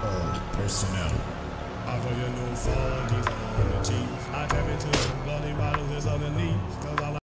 personnel. I for your new 40s on the cheap. I tap into the bloody bottles that's underneath. Cause